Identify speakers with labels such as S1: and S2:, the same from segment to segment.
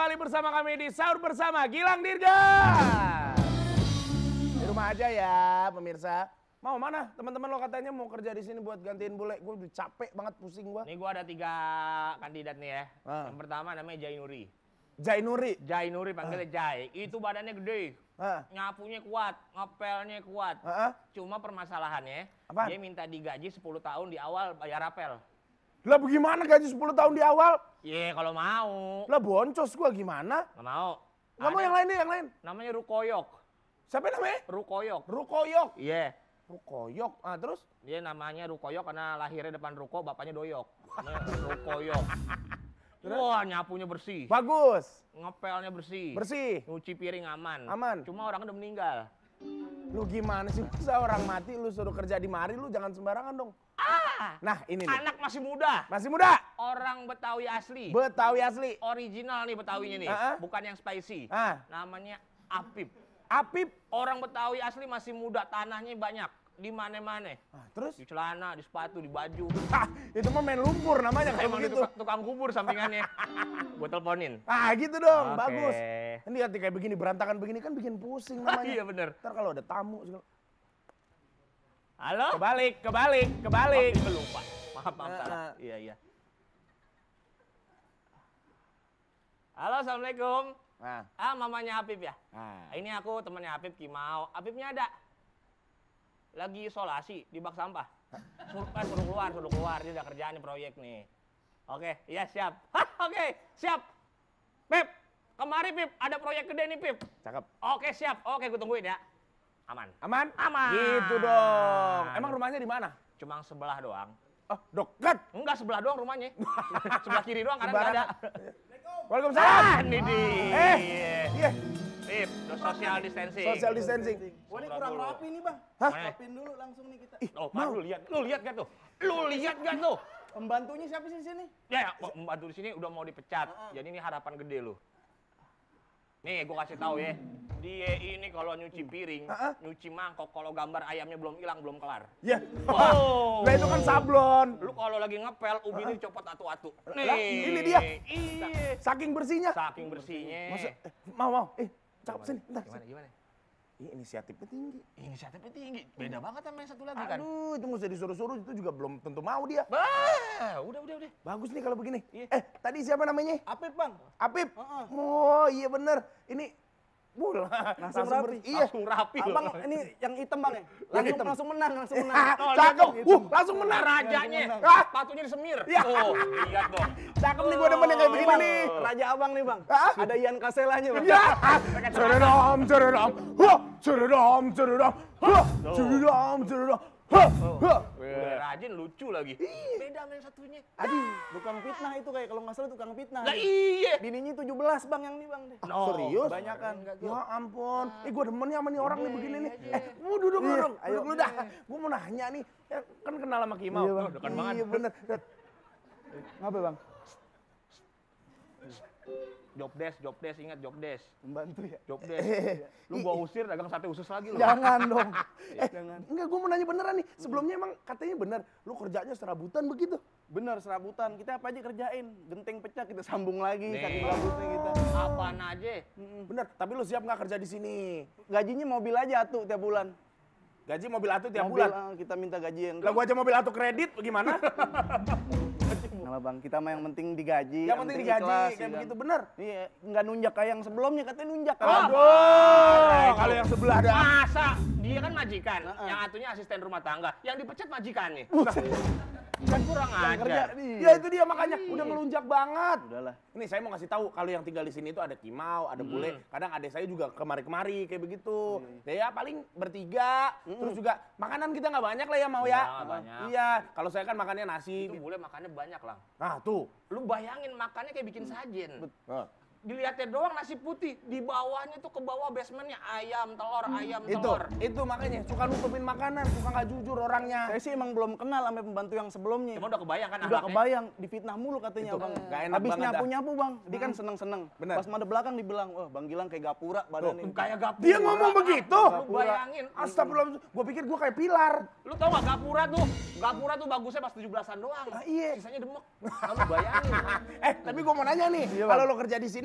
S1: kembali bersama kami di Sahur Bersama Gilang Dirga. Di rumah aja ya pemirsa. Mau mana? Teman-teman lo katanya mau kerja di sini buat gantiin bule. Gue udah capek banget, pusing gue.
S2: Nih gue ada 3 kandidat nih ya. Yang pertama namanya Jainuri.
S1: Jainuri?
S2: Jainuri panggilnya Jai. Itu badannya gede. Nyapunya kuat, ngepelnya kuat. Cuma permasalahannya,
S1: apaan?
S2: dia minta digaji 10 tahun di awal bayar apel.
S1: Lah bagaimana gaji 10 tahun di awal?
S2: Iya kalau mau.
S1: Lah boncos gue gimana?
S2: Nggak mau.
S1: Nggak mau yang lain deh, yang lain.
S2: Namanya Rukoyok.
S1: Siapa namanya?
S2: Rukoyok.
S1: Rukoyok?
S2: Iya.
S1: Rukoyok, terus?
S2: Dia namanya Rukoyok karena lahirnya depan ruko, bapaknya doyok. Namanya Rukoyok. Wah nyapunya bersih.
S1: Bagus.
S2: Ngepelnya bersih.
S1: Bersih.
S2: Nyuci piring aman.
S1: Aman.
S2: Cuma orang udah meninggal.
S1: Lu gimana sih, masa orang mati lu suruh kerja di mari, lu jangan sembarangan dong. Nah ini nih.
S2: Anak masih muda.
S1: Masih muda.
S2: Orang Betawi asli.
S1: Betawi asli.
S2: Original nih Betawinya nih. Bukan yang spicy. Namanya Apip.
S1: Apip.
S2: Orang Betawi asli masih muda, tanahnya banyak. Di mana-mana.
S1: Terus?
S2: Di celana, di sepatu, di baju.
S1: Itu mah main lumpur namanya kayak
S2: Emang
S1: begitu.
S2: Tukang kubur sampingannya. Gue teleponin.
S1: Gitu dong,
S2: Oke.
S1: bagus. Ini hati kayak begini, berantakan begini kan bikin pusing namanya.
S2: Iya bener.
S1: Ntar kalau ada tamu.
S2: Halo?
S1: Kebalik.
S2: Oh, lupa. Maaf, salah. Iya. Halo, Assalamualaikum. Mamanya Apip ya? Ini aku temannya Apip, Kimau. Apipnya ada. Lagi isolasi di bak sampah. Suruh keluar. Dia udah kerjaan nih proyek nih. Oke, iya siap. Oke, siap. Pip, kemari Pip, ada proyek gede nih Pip.
S1: Cakep.
S2: Oke, siap. Oke, gue tungguin ya. Aman.
S1: Gitu dong. Emang rumahnya di mana?
S2: Cuma sebelah doang.
S1: Oh, dekat.
S2: Enggak, sebelah doang rumahnya. Sebelah kiri doang, karena nggak ada.
S1: Waalaikumsalam.
S2: Ini
S1: Iya.
S2: Pip, social distancing.
S1: Social distancing.
S3: Wah ini kurang rapi nih bang. Rapin dulu langsung nih kita.
S2: Oh, Pak, lu lihat gak tuh?
S3: Pembantunya siapa sih di sini?
S2: Ya, pembantu di sini udah mau dipecat. Jadi ini harapan gede lu. Nih, gua kasih tahu ya. Dia ini kalau nyuci piring, nyuci mangkok, kalau gambar ayamnya belum hilang, belum kelar.
S1: Ya. Lah itu kan sablon.
S2: Lu kalau lagi ngepel, ubinnya dicopot atu-atu. Nih,
S1: ini dia.
S2: Iya.
S1: Saking bersihnya.
S2: Saking bersihnya.
S1: Mau. Cakep sini, bentar.
S2: Gimana?
S1: Ini inisiatifnya tinggi.
S2: Inisiatifnya tinggi. Beda banget sama yang satu lagi kan.
S1: Aduh, itu nggak usah disuruh-suruh, itu juga belum tentu mau dia.
S2: Udah.
S1: Bagus nih kalau begini.
S2: Iya.
S1: Tadi siapa namanya?
S3: Apip bang.
S1: Apip. Oh, iya bener. Ini
S3: Langsung rapi.
S2: Langsung rapi loh.
S3: Abang ini yang hitam bang ya? Langsung menang.
S1: Cakep. Langsung menang.
S2: Rajanya. Sepatunya disemir.
S1: Ya.
S2: Oh, lihat dong.
S1: Cakep nih, gue demen yang kayak begini nih.
S3: Raja abang nih bang. Ada Ian Kaselanya bang.
S1: Ya. Ceredom.
S2: Udah rajin, lucu lagi. Beda sama yang satunya.
S3: Tukang fitnah itu kayak kalau nggak salah tukang fitnah.
S2: Lah iya.
S3: Bininya 17 bang yang nih bang deh.
S1: Serius?
S3: Kebanyakan.
S1: Ya ampun. Gue demen nih sama nih orang nih begini nih. Mau duduk lu dah. Gue mau nanya nih. Kan kenal sama Kimau.
S3: Iya, Bang.
S2: Dekat banget.
S1: Iya bener.
S3: Ngapa bang?
S2: Jobdesk, ingat jobdesk.
S3: Membantu ya?
S2: Jobdesk. Lu gua usir dagang sate usus lagi lu.
S3: Jangan dong.
S1: Jangan. Enggak, gue mau nanya beneran nih. Sebelumnya emang katanya bener. Lu kerjanya serabutan begitu?
S3: Bener serabutan. Kita apa aja kerjain. Genteng pecah kita sambung lagi.
S2: Nih.
S3: Saking gabutnya kita.
S2: Apaan aja?
S1: Bener. Tapi lu siap nggak kerja di sini?
S3: Gajinya mobil aja tuh tiap bulan.
S1: Gaji mobil atuh tiap
S3: Mobil,
S1: bulan.
S3: kita minta gaji yang.
S1: Lah gua aja mobil atuh kredit bagaimana?
S3: Nama bang, kita mah yang penting digaji.
S1: Yang penting digaji
S3: ikhlas,
S1: kayak
S3: ya kan?
S1: begitu bener.
S3: Iya, nggak nunjak kayak yang sebelumnya katanya nunjak kan.
S1: Kalau yang sebelah ada.
S2: Masa dia kan majikan, yang atunya asisten rumah tangga, yang dipecat majikannya. Kan kurang ajar.
S1: Ya itu dia makanya udah melunjak banget.
S3: Udahlah.
S1: Ini saya mau ngasih tahu kalau yang tinggal di sini itu ada Kimau, ada bule. Kadang adik saya juga kemari-kemari kayak begitu. Ya paling bertiga. Terus juga makanan kita nggak banyak lah ya mau ya.
S2: Nggak banyak.
S1: Iya. Kalau saya kan makannya nasi.
S2: Itu boleh makannya banyak lah.
S1: Nah tuh.
S2: Lu bayangin makannya kayak bikin sajen. Dilihatnya doang nasi putih, di bawahnya tuh ke bawah basementnya ayam, telur, telur.
S1: Itu makanya suka nutupin makanan, suka nggak jujur orangnya.
S3: Saya sih emang belum kenal sama pembantu yang sebelumnya.
S2: Cuma udah kebayang kan
S3: Udah
S2: anaknya?
S3: kebayang, difitnah mulu katanya
S1: Itu,
S3: bang.
S1: nggak enak
S3: Habis
S1: banget
S3: nyapu-nyapu bang, dia kan seneng-seneng.
S1: Bener.
S3: Pas mada belakang dibilang, wah bang Gilang kayak gapura badannya.
S2: Kayak gapura.
S1: Dia ngomong begitu.
S2: Lu bayangin.
S1: Astagfirullah, gue pikir gue kayak pilar.
S2: Lu tau gak gapura tuh? Gapura tuh bagusnya pas 17-an doang.
S1: Iya.
S2: Sisanya demek. Kamu bayangin.
S1: Tapi gue mau nanya nih, kalau lo kerja di sini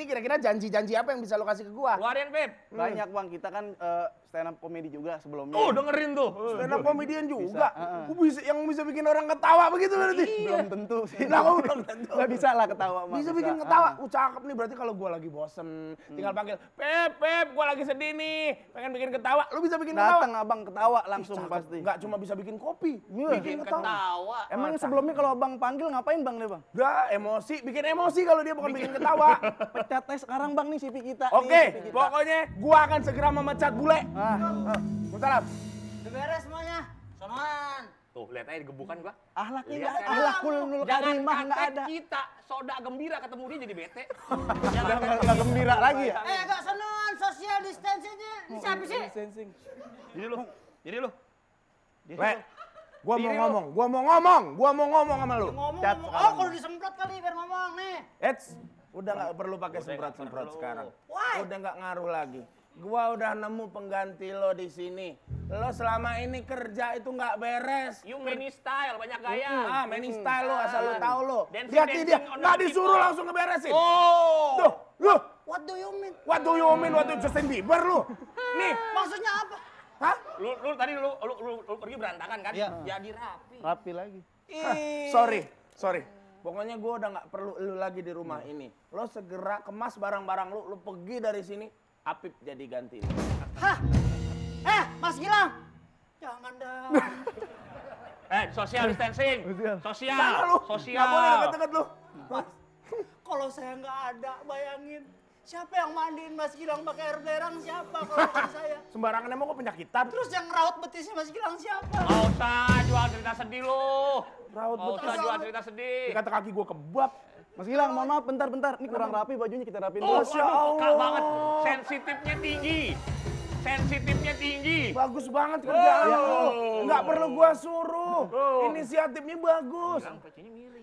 S1: kira-kira janji-janji apa yang bisa lo kasih ke gua?
S2: Keluarin, Pip.
S3: Banyak bang, kita kan stand up comedy juga sebelumnya.
S2: Oh, dengerin tuh.
S1: Stand up comedian juga.
S3: Bisa,
S1: Bisa, yang bisa bikin orang ketawa begitu berarti?
S3: Belum tentu sih.
S1: Nah, kok belum tentu.
S3: Nggak bisa lah ketawa mah.
S1: Bisa bikin ketawa. Cakep nih, berarti kalau gua lagi bosen, tinggal panggil, Pep, gua lagi sedih nih, pengen bikin ketawa. Lu bisa bikin ketawa?
S3: Datang abang ketawa langsung pasti.
S1: Nggak cuma bisa bikin kopi,
S2: Bikin ketawa.
S3: Emangnya sebelumnya kalau abang panggil ngapain bang deh bang?
S1: Nggak, emosi, bikin emosi kalau dia bukan bikin ketawa.
S3: Pecat tes sekarang bang nih CV kita.
S1: Oke,
S3: nih, CV kita.
S1: pokoknya gua akan segera memecat bule. Salam.
S4: Udah beres semuanya. Sonoan.
S2: Tuh, lihat aja gebukan gua.
S3: Ahlaknya
S2: Lihat
S3: nggak,
S2: kan?
S3: ahlakul nul
S2: Jangan
S3: karimah nggak
S2: kaget
S3: ada.
S2: kita, soda gembira ketemu dia jadi bete.
S3: Udah nggak gembira lagi ya?
S4: Agak sonoan, social distancing-nya. Siapa sih?
S2: Jadi lu.
S1: Le, gua mau ngomong sama lu.
S4: Ngomong.
S3: Cat
S4: Oh,
S3: sekarang.
S4: kalau disemprot kali biar ngomong nih.
S1: Udah nggak perlu pakai semprot-semprot sekarang.
S4: Why?
S1: Udah nggak ngaruh lagi. Gua udah nemu pengganti lo di sini. Lo selama ini kerja itu nggak beres.
S2: You many style, banyak gaya.
S1: Many style lo, asal lo tahu lo.
S2: Dancing,
S1: Lihat dia,
S2: dancing on
S1: nggak
S2: the
S1: disuruh
S2: people.
S1: langsung ngeberesin.
S2: Oh.
S1: Tuh, lu,
S4: What do you mean?
S1: what do you mean, what do Justin Bieber lu? Nih,
S4: Maksudnya apa?
S1: hah?
S2: Lu tadi lu pergi berantakan kan?
S3: Iya.
S2: Jadi rapi.
S3: Rapi lagi.
S1: Sorry. Pokoknya gue udah nggak perlu lu lagi di rumah ini. Lo segera kemas barang-barang lu pergi dari sini. Apip jadi ganti.
S4: Hah? Mas Gilang. Jangan dong.
S2: Social distancing.
S1: Sana lu, nggak boleh
S2: Sosial.
S1: deket-deket lu.
S4: Kalau saya nggak ada, bayangin. Siapa yang mandiin Mas Gilang pakai air belerang? Siapa kalau bukan saya?
S1: Sembarangan emang kok penyakitan.
S4: Terus yang ngerawat betisnya Mas Gilang siapa?
S2: Nggak usah jual cerita sedih lu.
S1: Raut
S2: Nggak
S1: betul.
S2: usah jual cerita sedih.
S1: Kata kaki gue kebab.
S3: Mas Gilang, mohon maaf bentar. Ini kurang rapi bajunya, kita rapiin
S2: Oh,
S3: dulu.
S2: aduh, peka banget. Sensitifnya tinggi.
S1: Bagus banget kerjaan lu. Nggak perlu gua suruh. Inisiatifnya bagus.
S2: Gilang pecinya miring.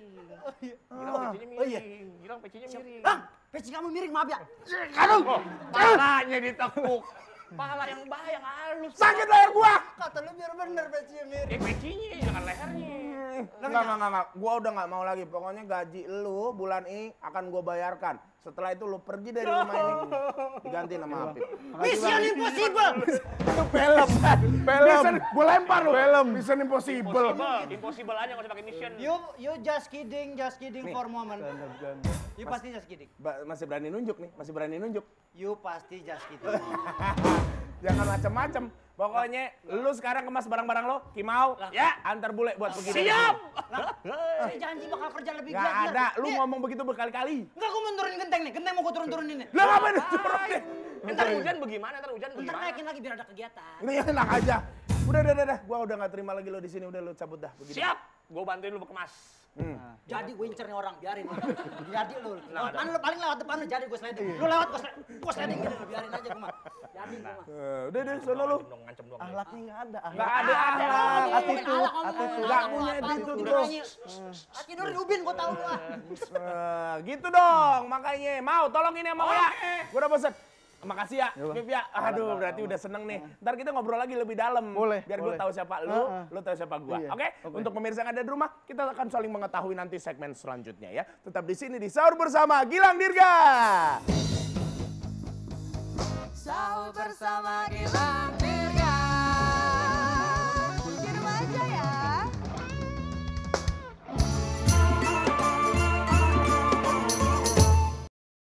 S2: Gilang pecinya miring.
S4: Bang, peci kamu miring, maaf ya.
S2: Palanya ditekuk. Pala yang halus.
S1: Sakit leher gua.
S4: Kata lu biar bener pecinya miring.
S2: Pecinya, jangan lehernya.
S1: Enggak. Gua udah nggak mau lagi. Pokoknya gaji lu bulan ini akan gua bayarkan. Setelah itu lu pergi dari rumah ini. Diganti nama Apip.
S4: Mission Impossible.
S1: Itu film. Gua lempar lu. Mission Impossible.
S2: Impossible aja nggak usah pakai mission.
S4: You just kidding for moment. You pasti just kidding.
S1: Masih berani nunjuk nih.
S4: You pasti just kidding.
S1: Jangan macem-macem. Pokoknya lu sekarang kemas barang-barang lo, Kimau, ya antar bule buat pergi.
S2: Siap.
S4: Saya janji bakal kerja lebih giat.
S1: Gak ada, lu ngomong begitu berkali-kali.
S4: Enggak, gue mau turunin genteng nih. Genteng mau gue turun-turunin nih.
S1: Lah ngapain diturunin?
S2: Ntar hujan bagaimana?
S4: Bentar naikin lagi biar ada kegiatan.
S1: Ini enak aja. Udah. Gua udah gak terima lagi lo di sini. Udah lu cabut dah. Begitu.
S2: Siap. Gue bantuin lu kemas.
S4: Jadi gue incer nih orang, biarin. Jadi lu.
S2: Nah,
S4: Kan lu paling lewat depan lu, jadi gue sliding. Lu lewat gue sliding gitu, lu biarin aja gue mah. Jadi gue mah.
S1: Udah sono lu.
S2: Ngancem dong.
S3: Ahlaknya nggak ada.
S1: Gak ada akhlak.
S3: Attitude.
S1: Gak punya attitude lu.
S4: Tidurin ubin gue tahu lu ah.
S1: Gitu dong, makanya. Mau tolongin ya mau ya. Gua udah bosen. Makasih ya, Pip ya. Aduh, berarti udah seneng nih. Ntar kita ngobrol lagi lebih dalam.
S3: Boleh,
S1: Biar gue
S3: boleh.
S1: tahu siapa lu tahu siapa gua.
S3: Iya,
S1: Oke?
S3: oke.
S1: Untuk pemirsa yang ada di rumah, kita akan saling mengetahui nanti segmen selanjutnya ya. Tetap di sini di Sahur Bersama Gilang Dirga.
S5: Sahur bersama